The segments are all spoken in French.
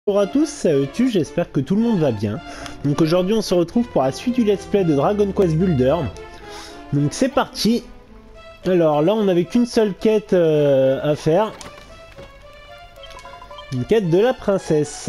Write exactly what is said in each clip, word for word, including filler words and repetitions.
Bonjour à tous, c'est Eutu, j'espère que tout le monde va bien. Donc aujourd'hui on se retrouve pour la suite du let's play de Dragon Quest Builder. Donc c'est parti. Alors là on n'avait qu'une seule quête euh, à faire. Une quête de la princesse.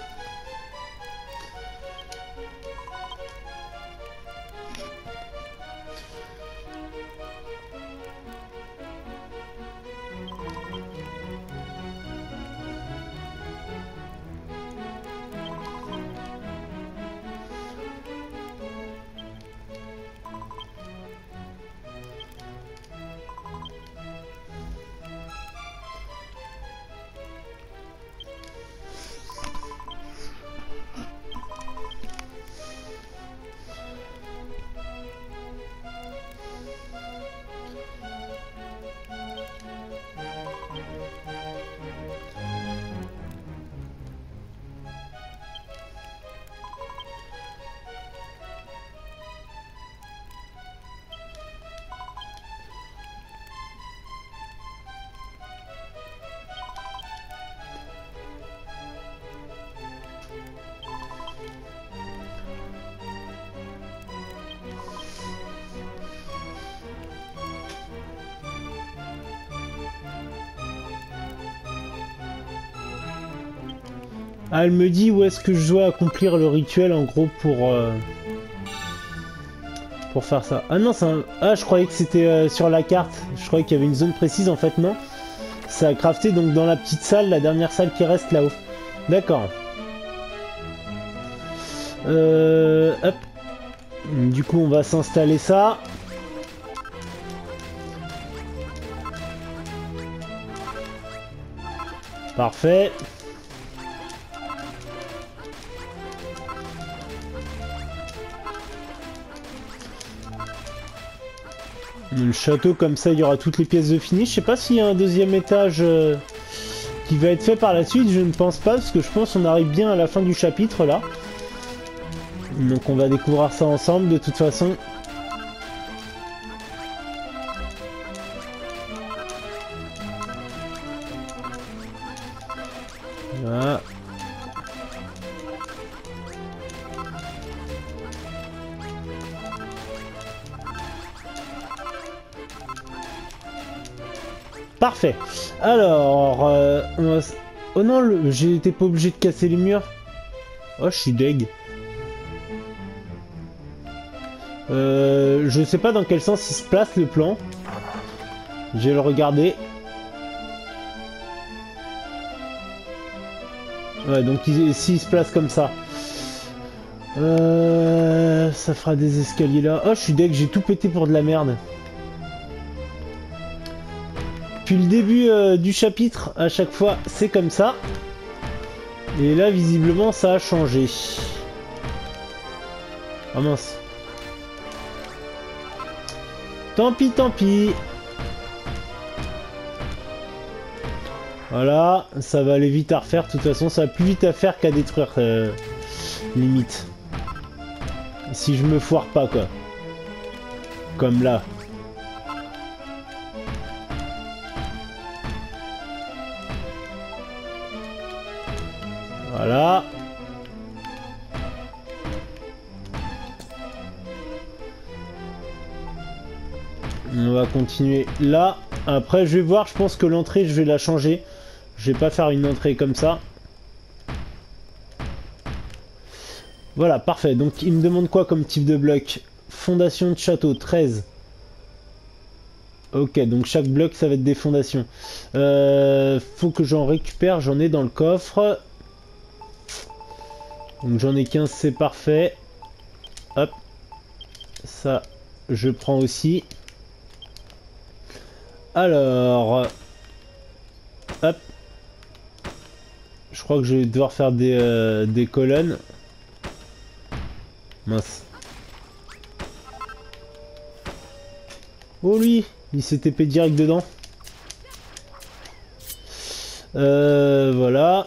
Ah, elle me dit où est-ce que je dois accomplir le rituel en gros pour euh, pour faire ça. Ah non, c'est un... ah je croyais que c'était euh, sur la carte. Je croyais qu'il y avait une zone précise, en fait non. Ça a crafté donc dans la petite salle, la dernière salle qui reste là-haut. D'accord. Euh, hop. Du coup on va s'installer ça. Parfait. Le château, comme ça, il y aura toutes les pièces de finish. Je sais pas s'il y a un deuxième étage euh, qui va être fait par la suite. Je ne pense pas, parce que je pense qu'on arrive bien à la fin du chapitre, là. Donc on va découvrir ça ensemble, de toute façon. Voilà. Parfait. Alors, euh, on va... oh non, le... j'ai été pas obligé de casser les murs. Oh, je suis deg. Euh, je sais pas dans quel sens il se place le plan. Je vais le regarder. Ouais, donc s'il se place comme ça. Euh, ça fera des escaliers là. Oh, je suis deg, j'ai tout pété pour de la merde. Depuis le début euh, du chapitre, à chaque fois, c'est comme ça. Et là, visiblement, ça a changé. Ah mince. Tant pis, tant pis. Voilà, ça va aller vite à refaire. De toute façon, ça va plus vite à faire qu'à détruire, euh, limite. Si je me foire pas, quoi. Comme là. Voilà. On va continuer là. Après, je vais voir. Je pense que l'entrée, je vais la changer. Je vais pas faire une entrée comme ça. Voilà, parfait. Donc, il me demande quoi comme type de bloc? Fondation de château, treize. Ok, donc chaque bloc, ça va être des fondations. Euh, faut que j'en récupère. J'en ai dans le coffre. Donc j'en ai quinze, c'est parfait. Hop. Ça, je prends aussi. Alors. Hop. Je crois que je vais devoir faire des, euh, des colonnes. Mince. Oh lui, il s'est T P direct dedans. Euh, voilà.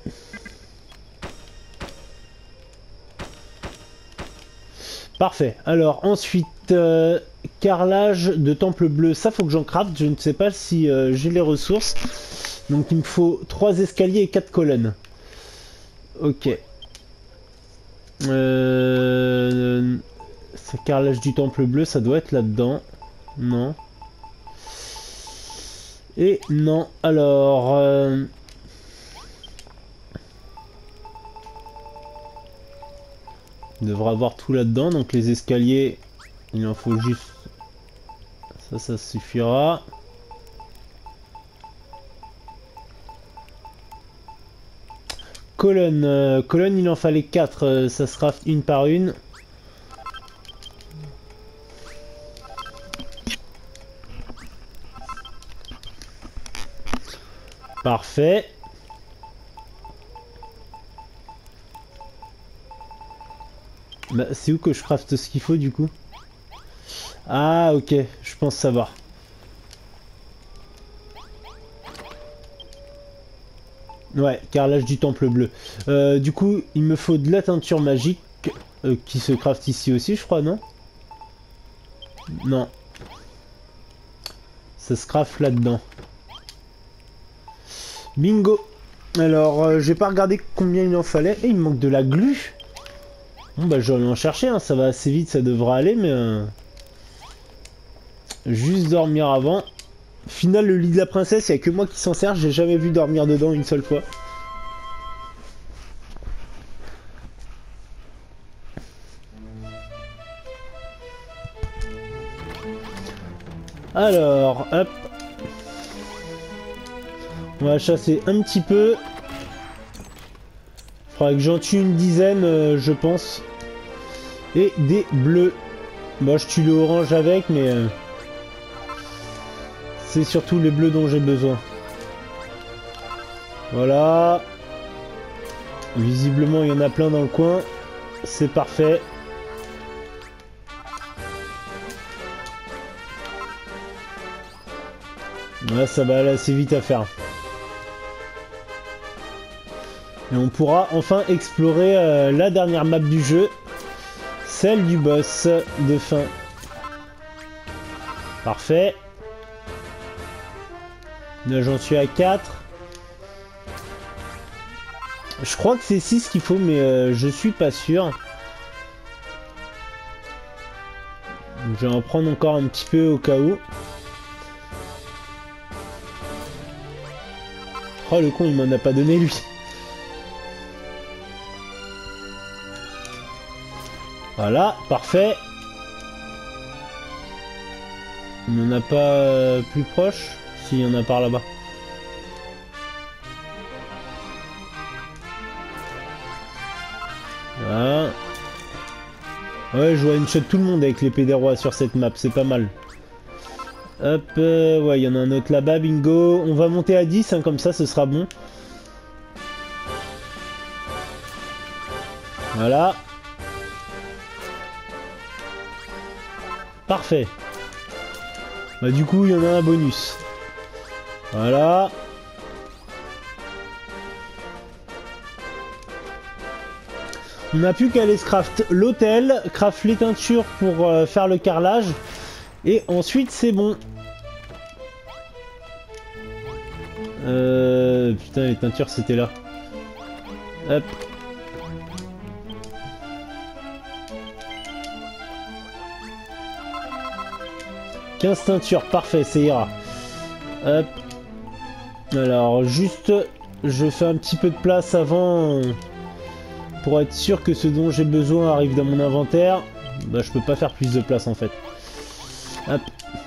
Parfait. Alors ensuite, euh, carrelage de temple bleu. Ça, faut que j'en craft. Je ne sais pas si euh, j'ai les ressources. Donc il me faut trois escaliers et quatre colonnes. Ok. Euh... C'est carrelage du temple bleu, ça doit être là-dedans. Non. Et non. Alors... Euh... On devrait avoir tout là-dedans. Donc les escaliers, il en faut juste... Ça, ça suffira. Colonne, euh, colonne, il en fallait quatre, euh, ça se craft une par une. Parfait. Bah, c'est où que je craft ce qu'il faut du coup? Ah ok, je pense savoir. Ouais, carrelage du temple bleu. Euh, du coup, il me faut de la teinture magique euh, qui se craft ici aussi, je crois, non? Non. Ça se craft là-dedans. Bingo. Alors, euh, j'ai pas regardé combien il en fallait. Et il me manque de la glu. Bon, bah, je vais aller en chercher, hein. Ça va assez vite, ça devrait aller, mais... Euh... Juste dormir avant. Final, le lit de la princesse, il n'y a que moi qui s'en sert. J'ai jamais vu dormir dedans une seule fois. Alors, hop. On va chasser un petit peu. Il faudra que j'en tue une dizaine, euh, je pense. Et des bleus. Bon, je tue le orange avec, mais... Euh, c'est surtout les bleus dont j'ai besoin. Voilà. Visiblement, il y en a plein dans le coin. C'est parfait. Là, ça va aller assez vite à faire. Et on pourra enfin explorer euh, la dernière map du jeu. Celle du boss de fin. Parfait. Là, j'en suis à quatre. Je crois que c'est six qu'il faut, mais euh, je suis pas sûr. Je vais en prendre encore un petit peu au cas où. Oh, le con, il m'en a pas donné, lui. Voilà, parfait. Il n'en a pas euh, plus proche. S'il y en a par là-bas. Voilà. Ouais, je vois une shot tout le monde avec l'épée des rois sur cette map, c'est pas mal. Hop, euh, ouais, il y en a un autre là-bas, bingo. On va monter à dix, hein, comme ça, ce sera bon. Voilà. Parfait. Bah du coup, il y en a un bonus. Voilà. On n'a plus qu'à aller se craft l'hôtel, craft les teintures pour euh, faire le carrelage. Et ensuite, c'est bon. Euh... Putain, les teintures, c'était là. Hop. quinze teintures, parfait, ça ira. Hop. Alors, juste, je fais un petit peu de place avant pour être sûr que ce dont j'ai besoin arrive dans mon inventaire. Bah, je peux pas faire plus de place en fait. Hop.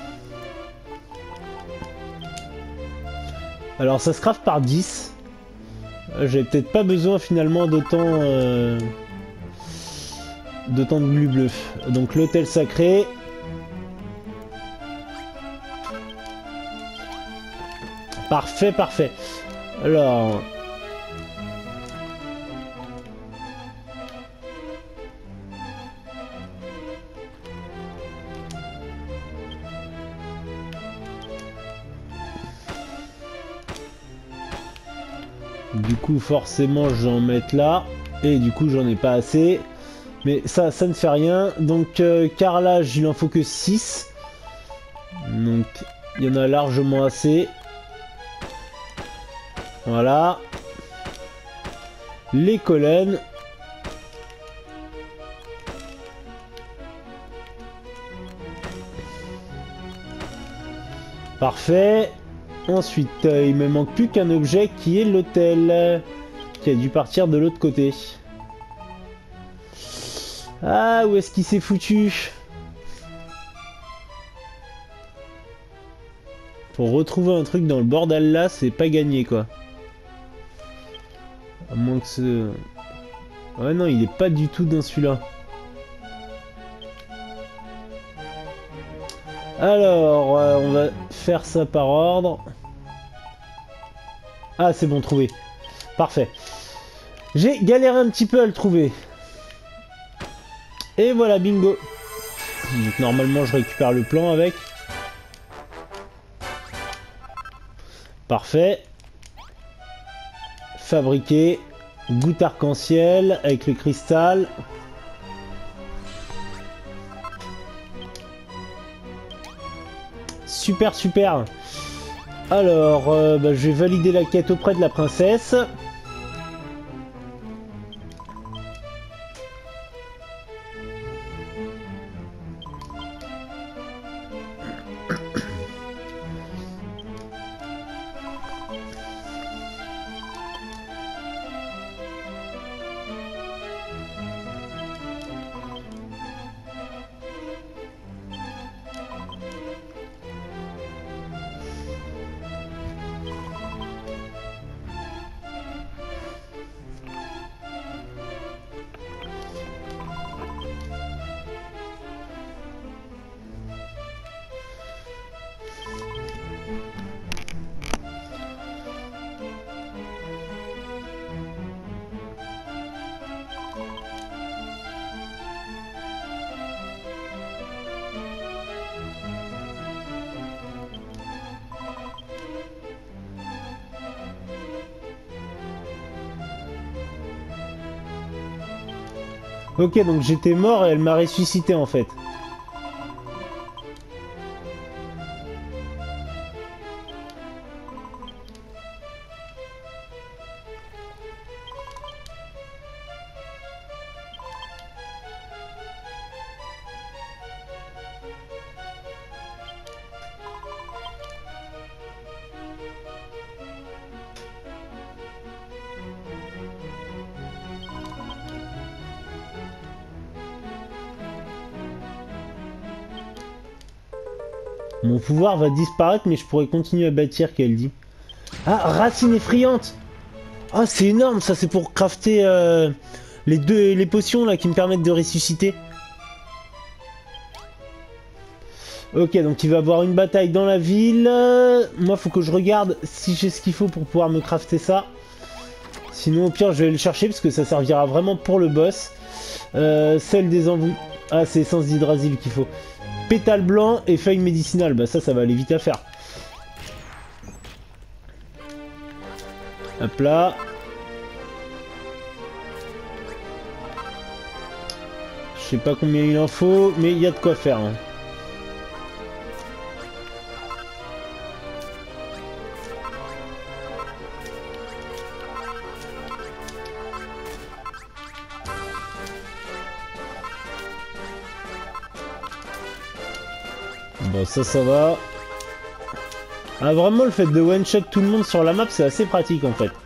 Alors, ça se craft par dix. J'ai peut-être pas besoin finalement d'autant euh, d'autant de glu bleu. Donc, l'hôtel sacré. Parfait, parfait. Alors... Du coup, forcément, j'en mette là. Et du coup, j'en ai pas assez. Mais ça, ça ne fait rien. Donc, euh, carrelage, il en faut que six. Donc, il y en a largement assez. Voilà. les colonnes. Parfait. Ensuite, euh, il me manque plus qu'un objet qui est l'hôtel, qui a dû partir de l'autre côté. Ah, où est-ce qu'il s'est foutu? Pour retrouver un truc dans le bordel là, c'est pas gagné quoi. À moins que ce... Ouais non, il est pas du tout dans celui-là. Alors, euh, on va faire ça par ordre. Ah, c'est bon, trouvé. Parfait. J'ai galéré un petit peu à le trouver. Et voilà, bingo. Donc normalement, je récupère le plan avec. Parfait. Fabriquer. Goutte arc-en-ciel avec le cristal. Super, super. Alors, euh, bah, je vais valider la quête auprès de la princesse. Ok, donc j'étais mort et elle m'a ressuscité en fait. Mon pouvoir va disparaître, mais je pourrais continuer à bâtir, qu'elle dit. Ah, racine effrayante! Ah, c'est énorme, ça, c'est pour crafter euh, les deux les potions là qui me permettent de ressusciter. Ok, donc il va y avoir une bataille dans la ville. Moi, faut que je regarde si j'ai ce qu'il faut pour pouvoir me crafter ça. Sinon, au pire, je vais le chercher parce que ça servira vraiment pour le boss. Euh, celle des embouts. Ah, c'est essence d'hydrasil qu'il faut. Pétale blanc et feuille médicinale. Bah ça, ça va aller vite à faire. Hop là. Je sais pas combien il en faut, mais il y a de quoi faire. Hein. Bon, ça, ça va. Ah, vraiment, le fait de one-shot tout le monde sur la map, c'est assez pratique, en fait.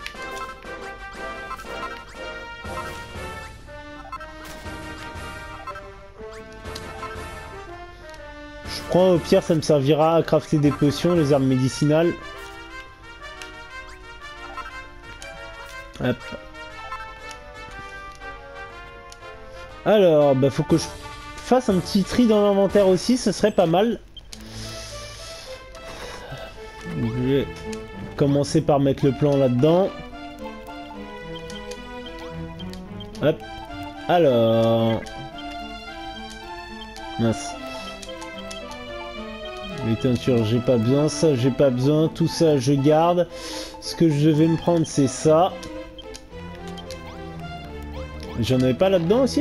Je prends, au pire, ça me servira à crafter des potions, les armes médicinales. Hop. Alors, bah, faut que je fasse un petit tri dans l'inventaire aussi, ce serait pas mal. Je vais commencer par mettre le plan là-dedans. Hop. Alors... Mince. Les teintures, j'ai pas besoin. Ça, j'ai pas besoin. Tout ça, je garde. Ce que je vais me prendre, c'est ça. J'en avais pas là-dedans aussi?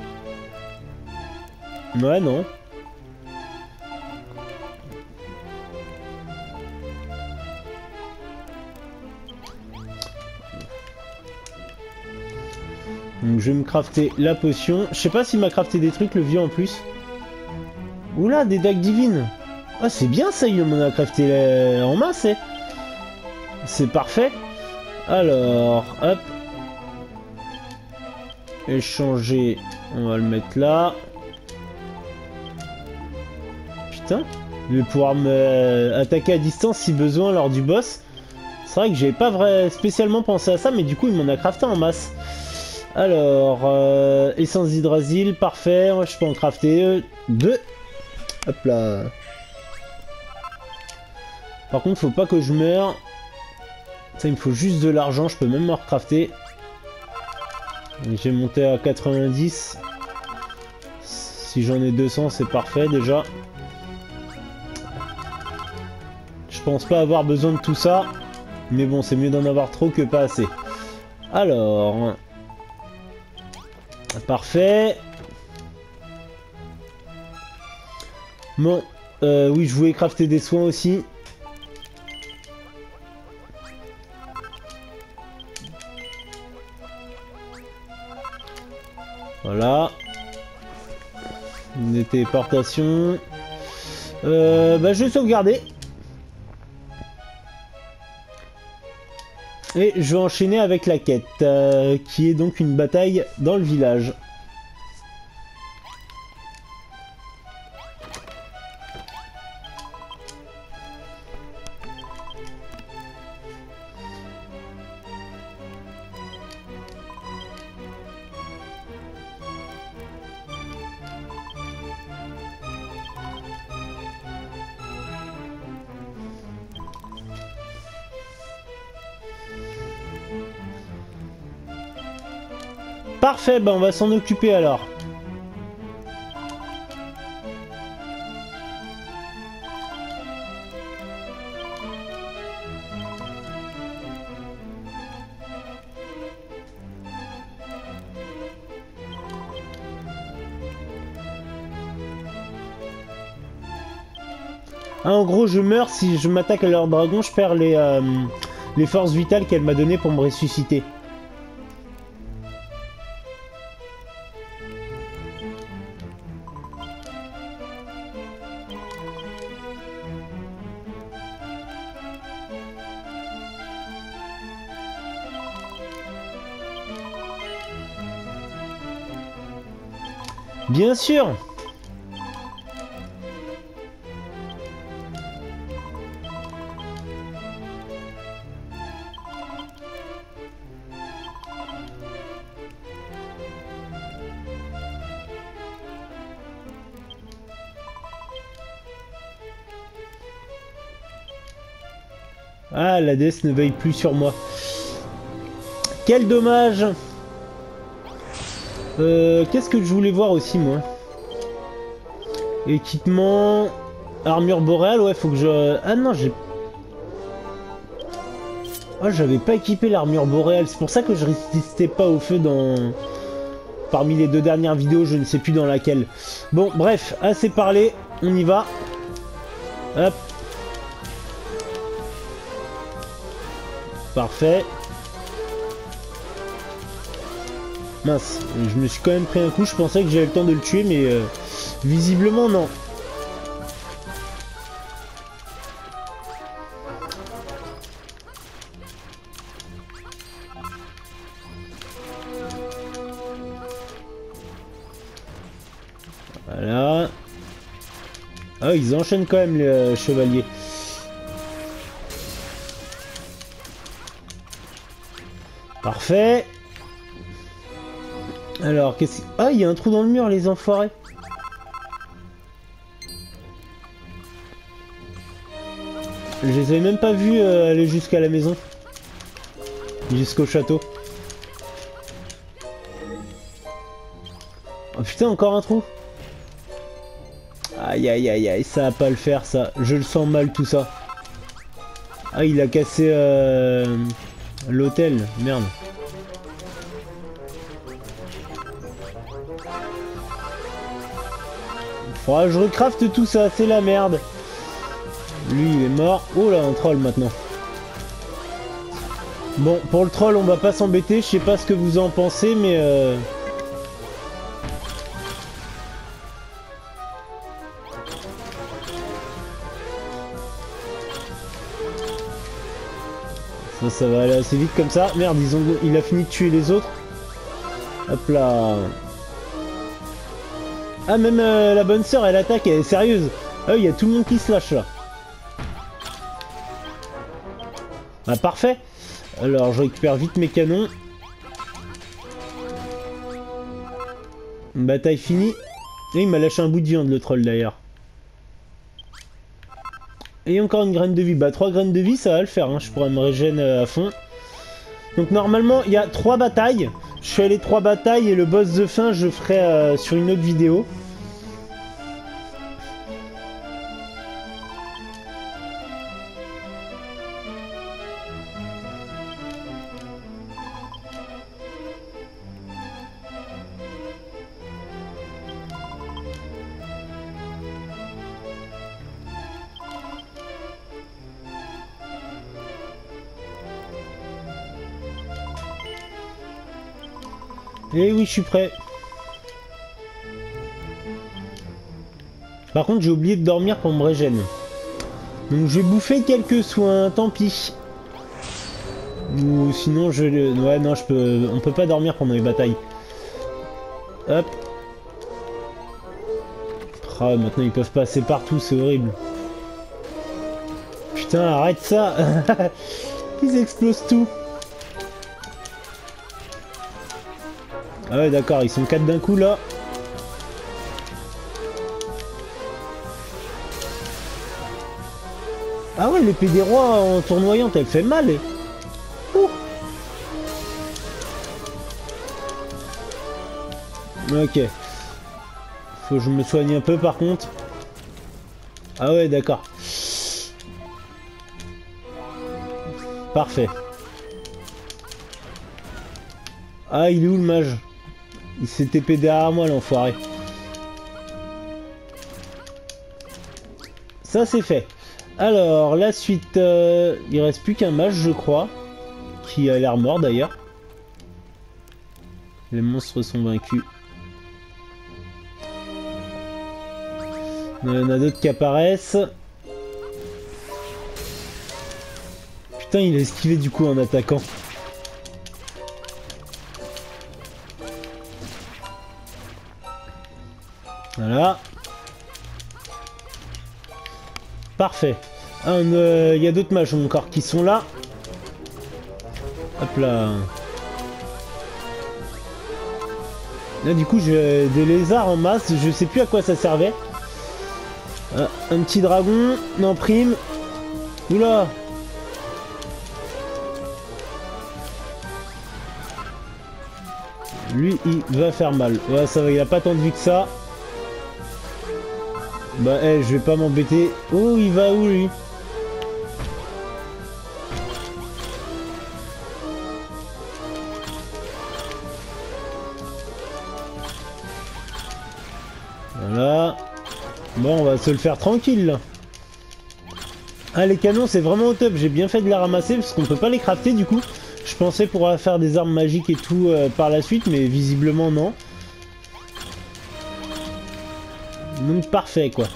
Ouais, non. Donc je vais me crafter la potion. Je sais pas s'il m'a crafté des trucs, le vieux en plus. Oula, des dagues divines. Ah, c'est bien ça, il m'en a crafté la... en masse, eh. C'est parfait. Alors, hop. Échanger, on va le mettre là. Putain, je vais pouvoir me attaquer à distance si besoin lors du boss. C'est vrai que j'avais pas vrai... spécialement pensé à ça, mais du coup il m'en a crafté en masse. Alors, euh, essence d'hydrasil, parfait. Je peux en crafter euh, deux. Hop là. Par contre, faut pas que je meure. Ça, il me faut juste de l'argent. Je peux même me recrafter. J'ai monté à quatre-vingt-dix. Si j'en ai deux cents, c'est parfait déjà. Je pense pas avoir besoin de tout ça. Mais bon, c'est mieux d'en avoir trop que pas assez. Alors... Parfait. Bon, euh, oui, je voulais crafter des soins aussi. Voilà. Une téléportation. Euh, bah, je vais sauvegarder. Et je vais enchaîner avec la quête, euh, qui est donc une bataille dans le village. Parfait, ben on va s'en occuper alors. Ah, en gros, je meurs si je m'attaque à leur dragon, je perds les, euh, les forces vitales qu'elle m'a données pour me ressusciter. Bien sûr. Ah, la déesse ne veille plus sur moi. Quel dommage. Euh, Qu'est-ce que je voulais voir aussi, moi? Équipement... Armure boréale, ouais, faut que je... Ah non, j'ai... Ah, j'avais pas équipé l'armure boréale. C'est pour ça que je résistais pas au feu dans... Parmi les deux dernières vidéos, je ne sais plus dans laquelle. Bon, bref, assez parlé. On y va. Hop. Parfait. Mince, je me suis quand même pris un coup, je pensais que j'avais le temps de le tuer, mais euh, visiblement non. Voilà. Ah, ils enchaînent quand même les euh, chevaliers. Parfait. Alors, qu'est-ce que... Ah, il y a un trou dans le mur, les enfoirés. Je les avais même pas vus euh, aller jusqu'à la maison. Jusqu'au château. Oh putain, encore un trou. Aïe aïe aïe aïe, ça va pas le faire ça. Je le sens mal tout ça. Ah, il a cassé euh, l'hôtel, merde. Oh, je recrafte tout ça, c'est la merde. Lui, il est mort. Oh là, un troll maintenant. Bon, pour le troll, on va pas s'embêter. Je sais pas ce que vous en pensez, mais... Euh... Ça, ça va aller assez vite comme ça. Merde, ils ont... il a fini de tuer les autres. Hop là. Ah, même euh, la bonne sœur, elle attaque, elle est sérieuse. Ah oui, il y a tout le monde qui se lâche là. Ah, parfait. Alors, je récupère vite mes canons. Bataille finie. Et il m'a lâché un bout de viande, le troll, d'ailleurs. Et encore une graine de vie. Bah, trois graines de vie, ça va le faire. Hein. Je pourrais me régénérer à fond. Donc, normalement, il y a trois batailles. Je fais les trois batailles et le boss de fin, je ferai euh, sur une autre vidéo. Et oui, je suis prêt. Par contre, j'ai oublié de dormir pour me régénérer. Donc, je vais bouffer quelques soins, tant pis. Ou sinon, je... Ouais, non, je peux... On peut pas dormir pendant les batailles. Hop. Ah, maintenant, ils peuvent passer partout, c'est horrible. Putain, arrête ça. Ils explosent tout. Ah ouais, d'accord, ils sont quatre d'un coup, là. Ah ouais, l'épée des rois en tournoyante, elle fait mal. Et... Ouh. Ok. Faut que je me soigne un peu, par contre. Ah ouais, d'accord. Parfait. Ah, il est où le mage? Il s'est T P derrière moi, l'enfoiré. Ça, c'est fait. Alors, la suite... Euh, il reste plus qu'un mage, je crois. Qui a l'air mort, d'ailleurs. Les monstres sont vaincus. Il y en a d'autres qui apparaissent. Putain, il a esquivé du coup en attaquant. Voilà. Parfait. Il euh, y a d'autres mages encore qui sont là. Hop là. Là du coup j'ai des lézards en masse. Je sais plus à quoi ça servait. Ah, un petit dragon. Non, prime. Oula. Lui il va faire mal. Ouais, ça va, il a pas tant de vie que ça. Bah, eh, je vais pas m'embêter. Oh, il va où, lui? Voilà. Bon, on va se le faire tranquille, là. Ah, les canons, c'est vraiment au top. J'ai bien fait de les ramasser, parce qu'on peut pas les crafter, du coup. Je pensais pouvoir faire des armes magiques et tout euh, par la suite, mais visiblement, non. Donc, parfait, quoi.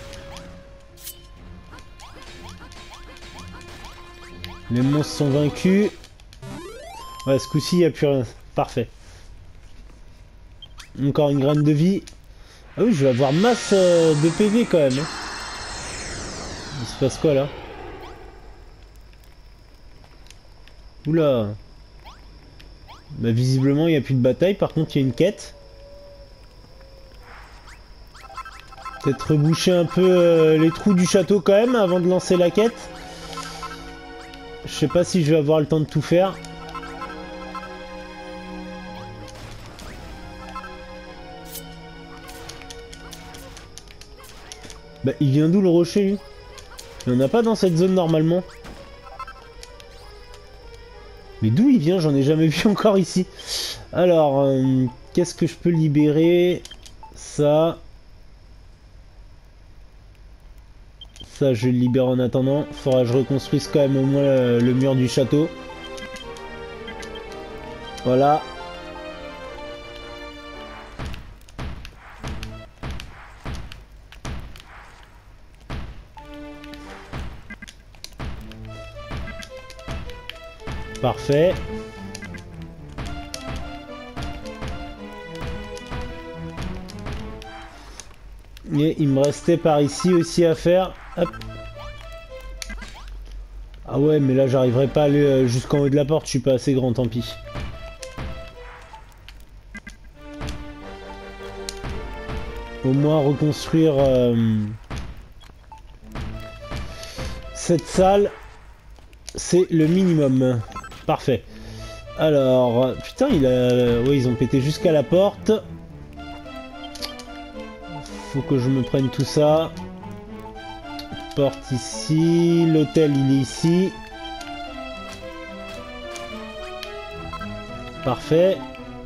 Les monstres sont vaincus. Ouais, ce coup-ci, il n'y a plus rien. Parfait. Encore une graine de vie. Ah oui, je vais avoir masse euh, de P V quand même. Hein. Il se passe quoi, là? Oula. Bah, visiblement, il n'y a plus de bataille. Par contre, il y a une quête. Peut-être reboucher un peu euh, les trous du château quand même avant de lancer la quête. Je sais pas si je vais avoir le temps de tout faire. Bah, il vient d'où le rocher, lui? Il n'y en a pas dans cette zone normalement. Mais d'où il vient? J'en ai jamais vu encore ici. Alors, euh, qu'est-ce que je peux libérer? Ça. Ça, je le libère en attendant. Faudra que je reconstruise quand même au moins le, le mur du château. Voilà. Parfait. Et il me restait par ici aussi à faire. Hop. Ah ouais, mais là j'arriverai pas à aller jusqu'en haut de la porte, je suis pas assez grand, tant pis. Au moins reconstruire euh, cette salle, c'est le minimum. Parfait. Alors, putain, il a... ouais, ils ont pété jusqu'à la porte. Faut que je me prenne tout ça. Porte ici, l'hôtel il est ici. Parfait.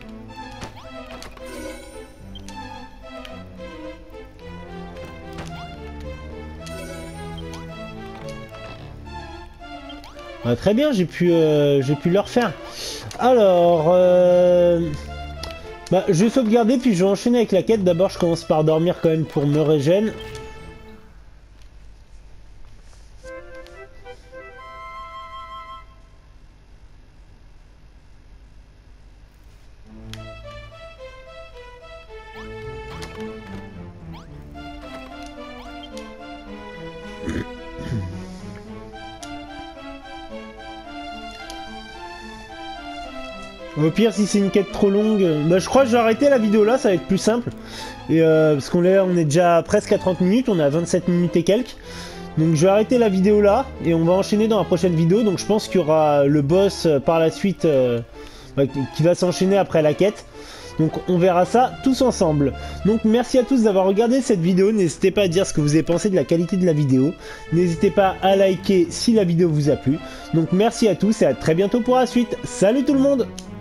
Ah, très bien, j'ai pu, euh, j'ai pu le refaire. Alors, euh... bah, je vais sauvegarder puis je vais enchaîner avec la quête. D'abord, je commence par dormir quand même pour me régénérer. Au pire, si c'est une quête trop longue, bah, je crois que je vais arrêter la vidéo là, ça va être plus simple. Et euh, parce qu'on est, on est déjà presque à trente minutes, on est à vingt-sept minutes et quelques. Donc je vais arrêter la vidéo là et on va enchaîner dans la prochaine vidéo. Donc je pense qu'il y aura le boss euh, par la suite euh, bah, qui va s'enchaîner après la quête. Donc on verra ça tous ensemble. Donc merci à tous d'avoir regardé cette vidéo. N'hésitez pas à dire ce que vous avez pensé de la qualité de la vidéo. N'hésitez pas à liker si la vidéo vous a plu. Donc merci à tous et à très bientôt pour la suite. Salut tout le monde!